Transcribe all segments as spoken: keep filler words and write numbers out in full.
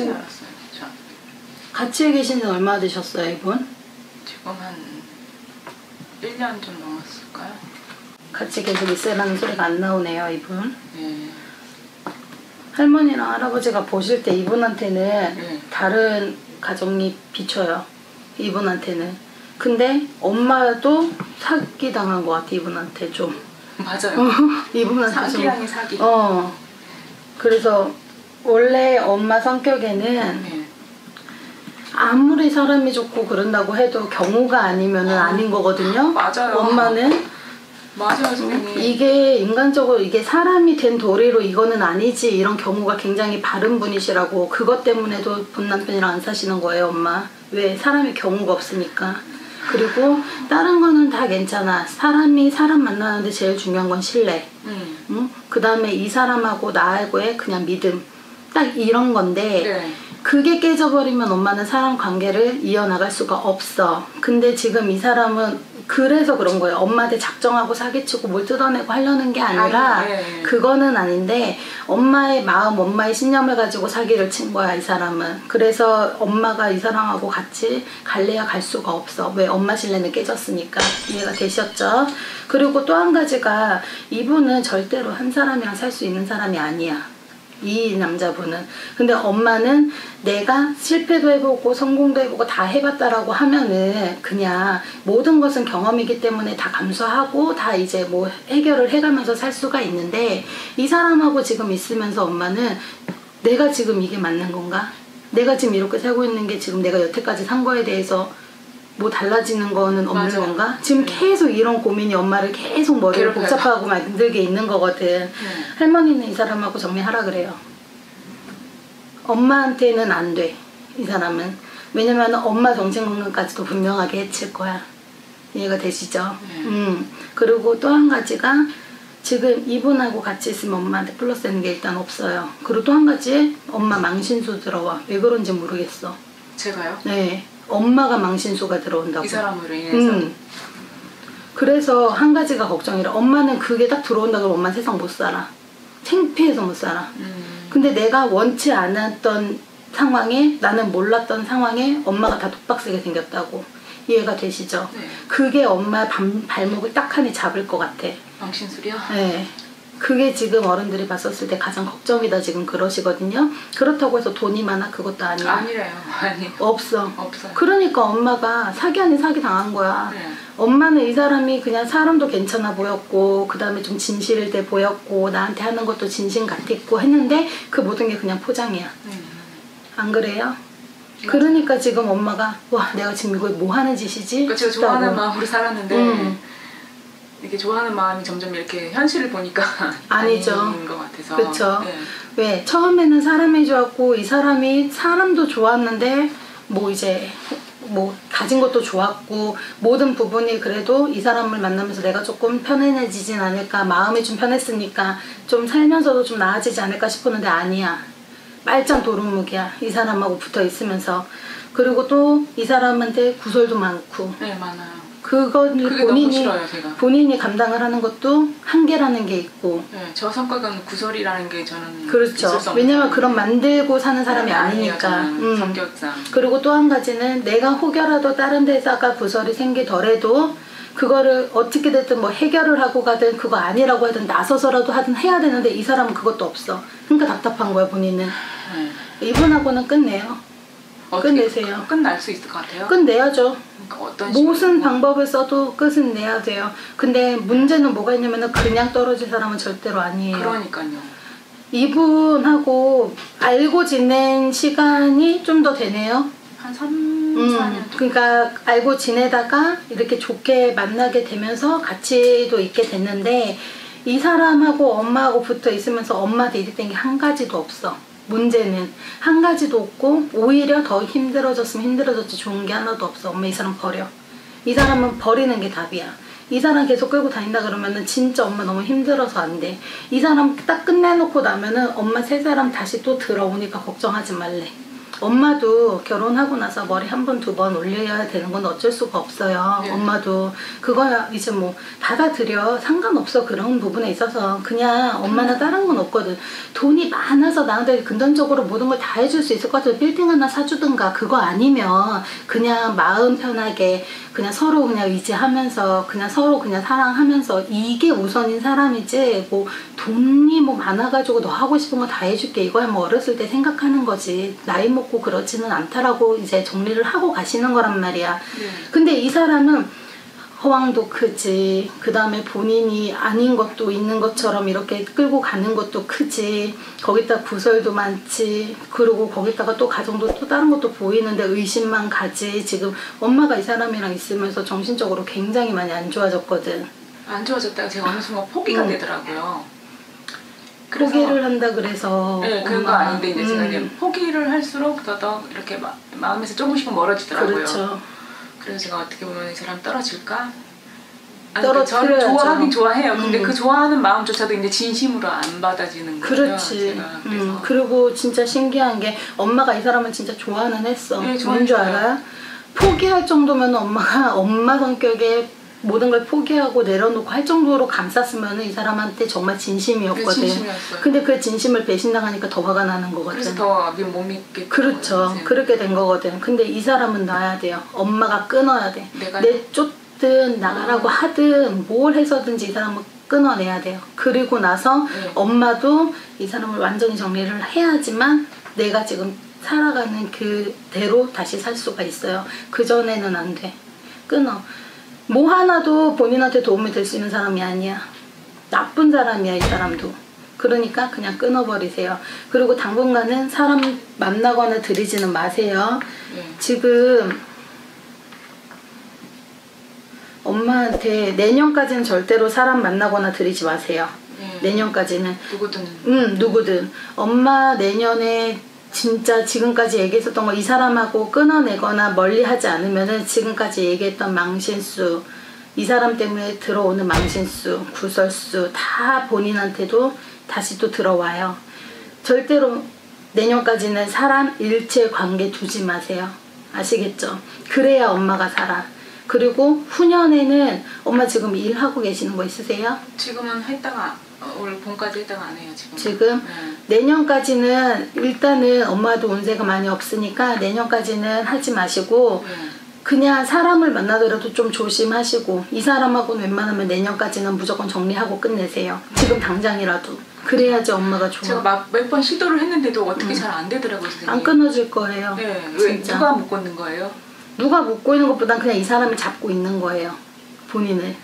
같이 살았어요. 저. 같이 계신 지 얼마나 되셨어요, 이분? 지금 한 일 년 좀 넘었을까요? 같이 계속 있으라는 소리가 안 나오네요, 이분. 네. 할머니랑 할아버지가 보실 때 이분한테는 네. 다른 가정이 비춰요. 이분한테는. 근데 엄마도 사기당한 것 같아, 이분한테 좀. 맞아요. 어, 이분한테 사기랑이 사기. 어. 그래서 원래 엄마 성격에는 네. 아무리 사람이 좋고 그런다고 해도 경우가 아니면은 아, 아닌 거거든요. 맞아요. 엄마는 맞아요, 선생님. 이게 인간적으로 이게 사람이 된 도리로 이거는 아니지 이런 경우가 굉장히 바른 분이시라고 그것 때문에도 본 남편이랑 안 사시는 거예요, 엄마. 왜? 사람이 경우가 없으니까. 그리고 다른 거는 다 괜찮아. 사람이 사람 만나는데 제일 중요한 건 신뢰. 음. 응? 그 다음에 이 사람하고 나하고의 그냥 믿음. 딱 이런 건데 네. 그게 깨져버리면 엄마는 사람 관계를 이어나갈 수가 없어. 근데 지금 이 사람은 그래서 그런 거예요. 엄마한테 작정하고 사기치고 뭘 뜯어내고 하려는 게 아니라 아니, 네. 그거는 아닌데 엄마의 마음, 엄마의 신념을 가지고 사기를 친 거야, 이 사람은. 그래서 엄마가 이 사람하고 같이 갈래야 갈 수가 없어. 왜? 엄마 신뢰는 깨졌으니까. 이해가 되셨죠? 그리고 또 한 가지가 이분은 절대로 한 사람이랑 살 수 있는 사람이 아니야. 이 남자분은. 근데 엄마는 내가 실패도 해보고 성공도 해보고 다 해봤다라고 하면은 그냥 모든 것은 경험이기 때문에 다 감수하고 다 이제 뭐 해결을 해가면서 살 수가 있는데 이 사람하고 지금 있으면서 엄마는 내가 지금 이게 맞는 건가? 내가 지금 이렇게 살고 있는 게 지금 내가 여태까지 산 거에 대해서 뭐 달라지는 거는 없는 맞아요. 건가? 지금 네. 계속 이런 고민이 엄마를 계속 머리를 괴롭혀요. 복잡하고 만들게 있는 거거든. 네. 할머니는 이 사람하고 정리하라 그래요. 엄마한테는 안 돼, 이 사람은. 왜냐면 엄마 정신건강까지도 분명하게 해칠 거야. 이해가 되시죠? 네. 음. 그리고 또 한 가지가 지금 이분하고 같이 있으면 엄마한테 플러스 되는 게 일단 없어요. 그리고 또 한 가지 엄마 망신수 들어와. 왜 그런지 모르겠어. 제가요? 네. 엄마가 망신수가 들어온다고. 이 사람으로 인해서? 음. 그래서 한 가지가 걱정이라. 엄마는 그게 딱 들어온다 그러면 엄마 세상 못 살아. 창피해서 못 살아. 음. 근데 내가 원치 않았던 상황에, 나는 몰랐던 상황에 엄마가 다 독박쓰게 생겼다고. 이해가 되시죠? 네. 그게 엄마의 발, 발목을 딱하니 잡을 것 같아. 망신술이요? 네. 그게 지금 어른들이 봤었을 때 가장 걱정이다 지금 그러시거든요. 그렇다고 해서 돈이 많아? 그것도 아니야. 아니래요. 아니. 없어. 없어요. 그러니까 엄마가 사기 아닌 사기 당한 거야. 네. 엄마는 이 사람이 그냥 사람도 괜찮아 보였고 그 다음에 좀 진실돼 보였고 나한테 하는 것도 진심 같았고 했는데 그 모든 게 그냥 포장이야. 음. 안 그래요? 그러니까 지금 엄마가 와 내가 지금 이거 뭐 하는 짓이지? 그러니까 제가 좋아하는 마음으로 살았는데 음. 이렇게 좋아하는 마음이 점점 이렇게 현실을 보니까 아니죠. 아닌 것 같아서. 그쵸. 네. 왜? 처음에는 사람이 좋았고 이 사람이 사람도 좋았는데 뭐 이제 뭐 가진 것도 좋았고 모든 부분이 그래도 이 사람을 만나면서 내가 조금 편안해지진 않을까, 마음이 좀 편했으니까 좀 살면서도 좀 나아지지 않을까 싶었는데 아니야. 말짱 도루묵이야. 이 사람하고 붙어 있으면서. 그리고 또 이 사람한테 구설도 많고. 네, 많아요. 그건 그게 본인이 너무 싫어요, 제가. 본인이 감당을 하는 것도 한계라는 게 있고. 네, 저 성격은 구설이라는 게 저는 그렇죠. 있을 수 없는 왜냐면 그런 만들고 사는 사람이 네, 아니니까. 아니에요, 저는 음. 성격상. 그리고 또 한 가지는 내가 혹여라도 다른 데다가 구설이 생기더라도 그거를 어떻게 됐든 뭐 해결을 하고 가든 그거 아니라고 하든 나서서라도 하든 해야 되는데 이 사람은 그것도 없어. 그러니까 답답한 거야 본인은. 네. 이분하고는 끝내요. 끝내세요. 끝날 수 있을 것 같아요? 끝내야죠. 그러니까 어떤 무슨 식으로? 방법을 써도 끝은 내야 돼요. 근데 문제는 뭐가 있냐면 그냥 떨어질 사람은 절대로 아니에요. 그러니까요. 이분하고 알고 지낸 시간이 좀 더 되네요. 한 삼, 음, 사 년 정도. 그러니까 알고 지내다가 이렇게 좋게 만나게 되면서 같이도 있게 됐는데 이 사람하고 엄마하고 붙어 있으면서 엄마한테 이득 된 게 한 가지도 없어. 문제는 한 가지도 없고 오히려 더 힘들어졌으면 힘들어졌지 좋은 게 하나도 없어. 엄마 이 사람 버려. 이 사람은 버리는 게 답이야. 이 사람 계속 끌고 다닌다 그러면은 진짜 엄마 너무 힘들어서 안 돼. 이 사람 딱 끝내놓고 나면은 엄마 세 사람 다시 또 들어오니까 걱정하지 말래. 엄마도 결혼하고 나서 머리 한 번, 두 번 올려야 되는 건 어쩔 수가 없어요. 네. 엄마도 그거야 이제 뭐 받아들여. 상관없어. 그런 부분에 있어서 그냥 엄마는 다른 건 없거든. 돈이 많아서 나한테 근본적으로 모든 걸 다 해줄 수 있을 것 같아서 빌딩 하나 사주든가. 그거 아니면 그냥 마음 편하게 그냥 서로 그냥 의지하면서 그냥 서로 그냥 사랑하면서 이게 우선인 사람이지, 뭐 돈이 뭐 많아가지고 너 하고 싶은 거 다 해줄게 이거야 뭐 어렸을 때 생각하는 거지. 나이 먹고 그렇지는 않다라고 이제 정리를 하고 가시는 거란 말이야. 네. 근데 이 사람은 허황도 크지, 그 다음에 본인이 아닌 것도 있는 것처럼 이렇게 끌고 가는 것도 크지, 거기다 구설도 많지, 그리고 거기다가 또 가정도 또 다른 것도 보이는데 의심만 가지. 지금 엄마가 이 사람이랑 있으면서 정신적으로 굉장히 많이 안 좋아졌거든. 안 좋아졌다가 제가 어느 순간 포기가 음. 되더라고요. 포기를 한다 그래서. 네, 그런 거 엄마. 아닌데 이제 제가 이제 음. 포기를 할수록 더더 이렇게 마, 마음에서 조금씩은 멀어지더라고요. 그렇죠. 그래서 제가 어떻게 보면 이 사람 떨어질까? 아니, 그러니까 떨어뜨려야죠. 저는 좋아하긴 좋아해요. 근데 음. 그 좋아하는 마음조차도 이제 진심으로 안 받아지는 거예요. 그렇지. 제가. 그래서 음, 그리고 진짜 신기한 게 엄마가 이 사람을 진짜 좋아는 했어. 네, 좋은 줄 좋아했어요. 알아요? 포기할 정도면 엄마가 엄마 성격에 모든 걸 포기하고 내려놓고 할 정도로 감쌌으면 이 사람한테 정말 진심이었거든. 네, 진심이었어요. 근데 그 진심을 배신당하니까 더 화가 나는 거거든. 그래서 더 못 믿게. 그렇죠. 그렇게 된 거거든. 근데 이 사람은 놔야 돼요. 엄마가 끊어야 돼. 내가 내쫓든 나가라고 하든 뭘 해서든지 이 사람은 끊어내야 돼요. 그리고 나서 네. 엄마도 이 사람을 완전히 정리를 해야지만 내가 지금 살아가는 그대로 다시 살 수가 있어요. 그전에는 안 돼. 끊어. 뭐 하나도 본인한테 도움이 될 수 있는 사람이 아니야. 나쁜 사람이야 이 사람도. 그러니까 그냥 끊어버리세요. 그리고 당분간은 사람 만나거나 들이지는 마세요. 네. 지금 엄마한테 내년까지는 절대로 사람 만나거나 들이지 마세요. 네. 내년까지는. 누구든. 음, 누구든. 엄마 내년에 진짜 지금까지 얘기했었던 거 이 사람하고 끊어내거나 멀리하지 않으면은 지금까지 얘기했던 망신수, 이 사람 때문에 들어오는 망신수, 구설수 다 본인한테도 다시 또 들어와요. 절대로 내년까지는 사람 일체 관계 두지 마세요. 아시겠죠? 그래야 엄마가 살아. 그리고 후년에는 엄마 지금 일하고 계시는 거 있으세요? 지금은 했다가 올 봄까지 했다가 안 해요 지금. 지금? 네. 내년까지는 일단은 엄마도 운세가 많이 없으니까 내년까지는 하지 마시고 네. 그냥 사람을 만나더라도 좀 조심하시고 이 사람하고는 웬만하면 내년까지는 무조건 정리하고 끝내세요. 지금 당장이라도. 그래야지 엄마가 좋아. 제가 몇 번 시도를 했는데도 어떻게 잘 안 되더라고요 선생님. 안 끊어질 거예요. 네. 왜 진짜. 누가 못 걷는 거예요? 누가 묶고 있는 것보단 그냥 이 사람이 잡고 있는 거예요. 본인을.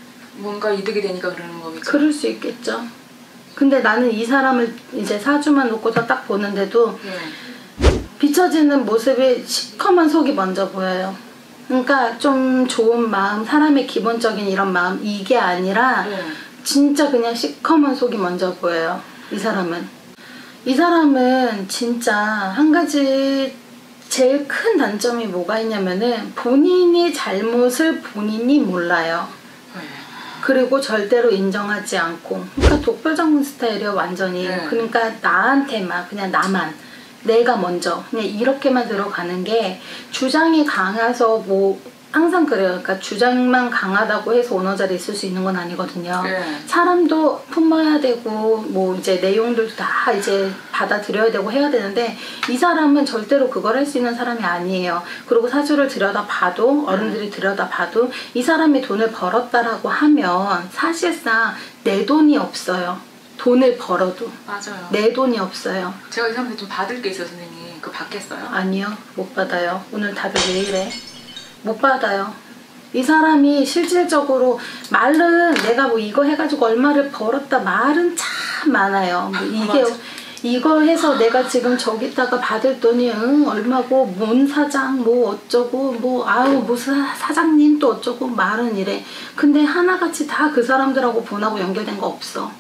뭔가 이득이 되니까 그러는 거겠죠. 그럴 수 있겠죠. 근데 나는 이 사람을 이제 사주만 놓고서 딱 보는데도 네. 비춰지는 모습이 시커먼 속이 먼저 보여요. 그러니까 좀 좋은 마음, 사람의 기본적인 이런 마음 이게 아니라 네. 진짜 그냥 시커먼 속이 먼저 보여요. 이 사람은. 이 사람은 진짜 한 가지 제일 큰 단점이 뭐가 있냐면은 본인의 잘못을 본인이 몰라요. 네. 그리고 절대로 인정하지 않고. 그러니까 독불장군 스타일이요 완전히. 네. 그러니까 나한테만 그냥 나만 내가 먼저 그냥 이렇게만 들어가는 게 주장이 강해서 뭐 항상 그래요. 그러니까 주장만 강하다고 해서 오너 자리에 있을 수 있는 건 아니거든요. 네. 사람도 품어야 되고 뭐 이제 내용들도 다 이제 받아들여야 되고 해야 되는데 이 사람은 절대로 그걸 할 수 있는 사람이 아니에요. 그리고 사주를 들여다봐도 어른들이 들여다봐도 이 사람이 돈을 벌었다라고 하면 사실상 내 돈이 없어요. 돈을 벌어도 맞아요. 내 돈이 없어요. 제가 이 사람한테 좀 받을 게 있어요 선생님. 그거 받겠어요? 아니요, 못 받아요. 오늘 다들 왜 이래? 못 받아요. 이 사람이 실질적으로 말은 내가 뭐 이거 해가지고 얼마를 벌었다 말은 참 많아요. 뭐 이게 맞아. 이거 해서 내가 지금 저기다가 받을 돈이 응 얼마고 뭔 사장 뭐 어쩌고 뭐 아우 뭐 사, 사장님 또 어쩌고 말은 이래. 근데 하나같이 다 그 사람들하고 본하고 연결된 거 없어.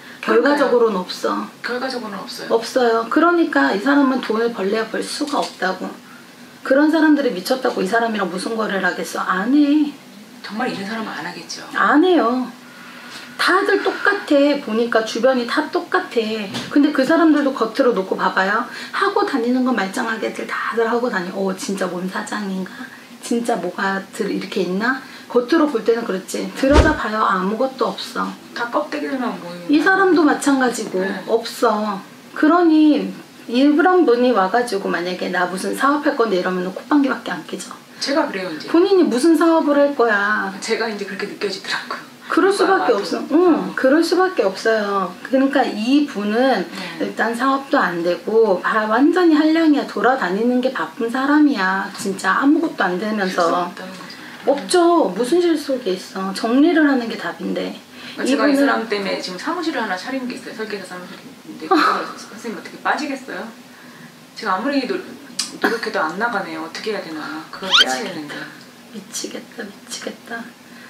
결과적으로는 없어. 결과적으로는 없어요. 없어요. 그러니까 이 사람은 돈을 벌래야 벌 수가 없다고. 그런 사람들이 미쳤다고 이 사람이랑 무슨 거래를 하겠어? 안 해. 정말 이런 사람은 안 하겠죠. 안 해요. 다들 똑같아. 보니까 주변이 다 똑같아. 근데 그 사람들도 겉으로 놓고 봐봐요. 하고 다니는 건 말짱하게들 다들 하고 다녀. 어 진짜 뭔 사장인가? 진짜 뭐가 들 이렇게 있나? 겉으로 볼 때는 그렇지. 들여다 봐요. 아무것도 없어. 다 껍데기들만 보이는. 이 사람도 마찬가지고 네. 없어. 그러니 이런 분이 와가지고 만약에 나 무슨 사업할 건데 이러면 콧방귀밖에 안 끼죠. 제가 그래요 이제. 본인이 무슨 사업을 할 거야. 제가 이제 그렇게 느껴지더라고요. 그럴 수밖에 맞아. 없어. 응, 그럴 수밖에 없어요. 그러니까 이 분은 네. 일단 사업도 안 되고 아, 완전히 한량이야. 돌아다니는 게 바쁜 사람이야. 진짜 아무것도 안 실수 되면서. 없다는 거죠. 없죠. 무슨 실속이 있어. 정리를 하는 게 답인데. 제가 이 사람 때문에 지금 사무실을 하나 차린 게 있어요. 설계사 사무실인데 그걸 선생님 어떻게 빠지겠어요? 제가 아무리 노, 노력해도 안 나가네요. 어떻게 해야 되나. 그걸 빼야 되는데. 미치겠다 미치겠다.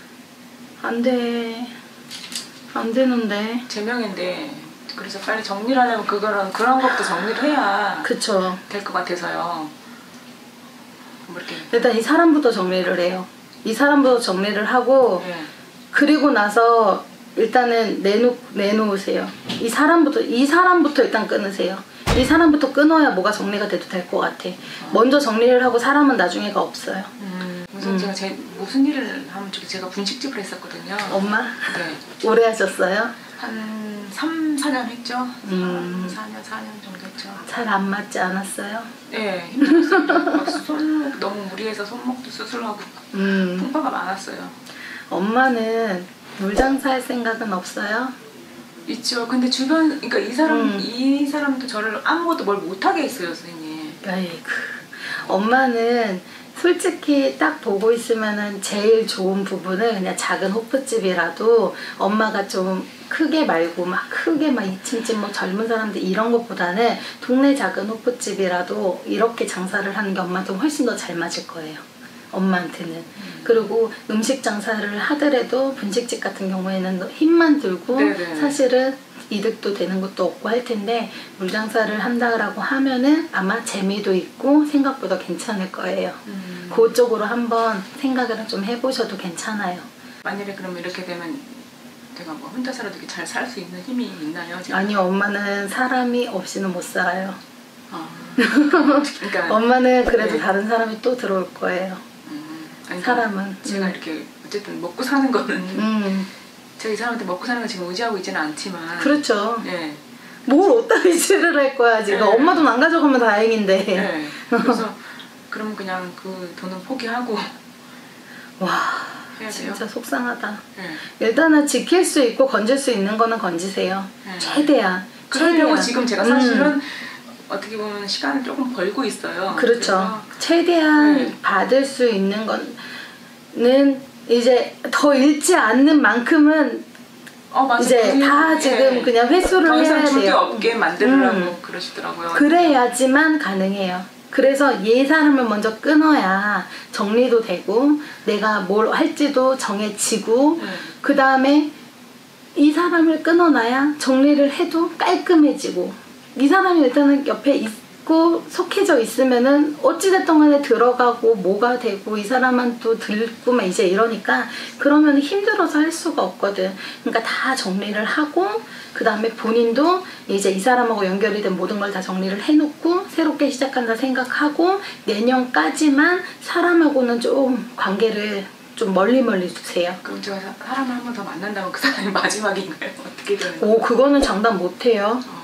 안 돼. 안 되는데. 제명인데 그래서 빨리 정리를 하려면 그거는 그런 것도 정리를 해야 그쵸. 될 것 같아서요. 뭐 이렇게. 일단 이 사람부터 정리를 해요. 이 사람부터 정리를 하고 네. 그리고 나서 일단은 내놓, 내놓으세요. 이 사람부터 이 사람부터 일단 끊으세요. 이 사람부터 끊어야 뭐가 정리가 돼도 될 것 같아. 먼저 정리를 하고 사람은 나중에가 없어요. 음, 우선 음. 제가 제, 무슨 일을 하면 좋겠 제가 분식집을 했었거든요. 엄마? 네. 오래 하셨어요? 한 삼, 사 년 했죠. 음. 사 년, 사 년 정도 했죠. 잘 안 맞지 않았어요? 네, 힘들었어요. 막 손목 너무 무리해서 손목도 수술하고 음. 풍파가 많았어요. 엄마는 물장사 할 생각은 없어요? 있죠. 근데 주변, 그러니까 이 사람, 음. 이 사람도 저를 아무것도 뭘 못하게 했어요, 선생님. 아이고. 엄마는 솔직히 딱 보고 있으면은 제일 좋은 부분은 그냥 작은 호프집이라도 엄마가 좀 크게 말고 막 크게 막 이 층집 뭐 젊은 사람들 이런 것보다는 동네 작은 호프집이라도 이렇게 장사를 하는 게 엄마한테 훨씬 더 잘 맞을 거예요. 엄마한테는. 음. 그리고 음식 장사를 하더라도 분식집 같은 경우에는 힘만 들고 네네. 사실은 이득도 되는 것도 없고 할 텐데 물장사를 한다라고 하면은 아마 재미도 있고 생각보다 괜찮을 거예요. 음. 그쪽으로 한번 생각을 좀 해보셔도 괜찮아요. 만일에 그러면 이렇게 되면 제가 뭐 혼자 살아도 잘 살 수 있는 힘이 있나요? 제가? 아니요, 엄마는 사람이 없이는 못 살아요. 아, 그러니까 엄마는 그래도 네. 다른 사람이 또 들어올 거예요. 음, 아니, 사람은. 제가 음. 이렇게 어쨌든 먹고 사는 거는 음, 제가 이 사람한테 먹고 사는 걸 지금 의지하고 있지는 않지만 그렇죠. 네. 뭘 어디다 의지를 할 거야 지금. 네. 엄마 돈 안 가져가면 다행인데. 네. 그래서 그럼 그냥 그 돈은 포기하고 와, 해야 돼요. 진짜 속상하다. 네. 일단은 지킬 수 있고 건질 수 있는 거는 건지세요. 네. 최대한. 그러려고 최대한. 지금 제가 사실은 음. 어떻게 보면 시간을 조금 벌고 있어요. 그렇죠. 최대한 네. 받을 수 있는 거는 이제 더 잃지 않는 만큼은 어, 맞아. 이제 그게, 다 네. 지금 그냥 회수를 더 이상 해야 줄게 돼요. 없게 만들으라고 음. 그러시더라고요. 그래야지만 가능해요. 그래서 얘 사람을 먼저 끊어야 정리도 되고 내가 뭘 할지도 정해지고 네. 그 다음에 이 사람을 끊어놔야 정리를 해도 깔끔해지고 이 사람이 일단은 옆에 있고 속해져 있으면은 어찌됐든 간에 들어가고 뭐가 되고 이 사람은 또 들고 막 이제 이러니까 그러면 힘들어서 할 수가 없거든. 그러니까 다 정리를 하고 그 다음에 본인도 이제 이 사람하고 연결이 된 모든 걸 다 정리를 해놓고 새롭게 시작한다 생각하고 내년까지만 사람하고는 좀 관계를 좀 멀리 멀리 두세요. 그럼 제가 사- 사람을 한 번 더 만난다면 그 사람이 마지막인가요? 어떻게 되는 거예요? 오, 그거는 장담 못해요. 어,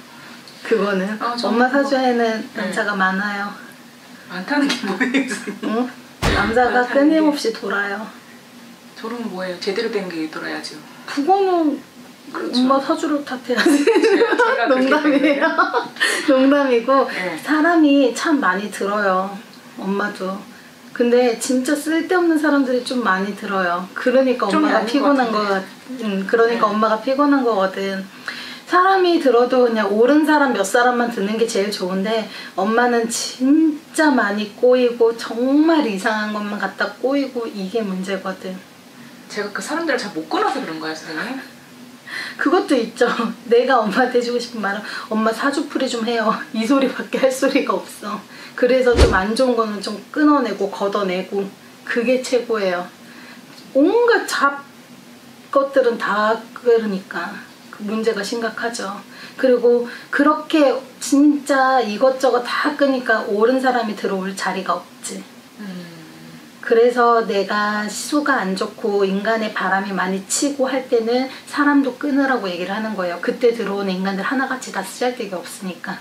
그거는 아, 엄마 뭐- 사주에는 네. 남자가 많아요. 많다는 게 뭐예요? 응? 남자가 많다는 끊임없이 돌아요. 저런 뭐예요? 제대로 된 게 있더라야죠. 그거는 그렇죠. 엄마 사주를 탓해야지. 제가, 제가 그렇게 농담이에요. 농담이고 네. 사람이 참 많이 들어요. 엄마도. 근데 진짜 쓸데없는 사람들이 좀 많이 들어요. 그러니까 좀 엄마가 아닌 것 피곤한 거 같은데. 같. 응, 그러니까 네. 엄마가 피곤한 거거든. 사람이 들어도 그냥 옳은 사람 몇 사람만 듣는 게 제일 좋은데 엄마는 진짜 많이 꼬이고 정말 이상한 것만 갖다 꼬이고 이게 문제거든. 제가 그 사람들을 잘 못 끊어서 그런가요, 선생님? 그것도 있죠. 내가 엄마한테 해주고 싶은 말은 엄마 사주풀이 좀 해요. 이 소리밖에 할 소리가 없어. 그래서 좀 안 좋은 거는 좀 끊어내고 걷어내고 그게 최고예요. 온갖 잡 것들은 다 그러니까 그 문제가 심각하죠. 그리고 그렇게 진짜 이것저것 다 끄니까 옳은 사람이 들어올 자리가 없지. 음. 그래서 내가 수가 안 좋고 인간의 바람이 많이 치고 할 때는 사람도 끊으라고 얘기를 하는 거예요. 그때 들어오는 인간들 하나같이 다 쓰잘데기 없으니까.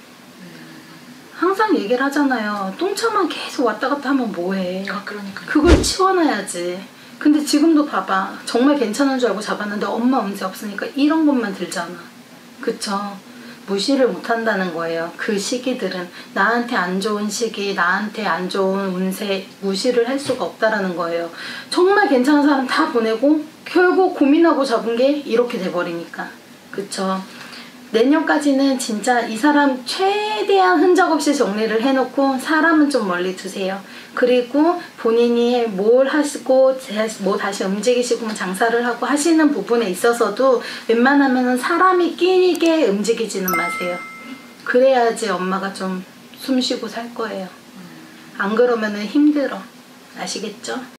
항상 얘기를 하잖아요. 똥차만 계속 왔다 갔다 하면 뭐해. 아, 그러니까요. 그걸 치워놔야지. 근데 지금도 봐봐. 정말 괜찮은 줄 알고 잡았는데 엄마 문제 없으니까 이런 것만 들잖아. 그쵸? 무시를 못한다는 거예요. 그 시기들은 나한테 안 좋은 시기, 나한테 안 좋은 운세 무시를 할 수가 없다라는 거예요. 정말 괜찮은 사람 다 보내고 결국 고민하고 잡은 게 이렇게 돼버리니까. 그쵸? 내년까지는 진짜 이 사람 최대한 흔적 없이 정리를 해놓고 사람은 좀 멀리 두세요. 그리고 본인이 뭘 하시고 뭐 다시 움직이시고 장사를 하고 하시는 부분에 있어서도 웬만하면 사람이 끼게 움직이지는 마세요. 그래야지 엄마가 좀 숨쉬고 살 거예요. 안 그러면 힘들어. 아시겠죠?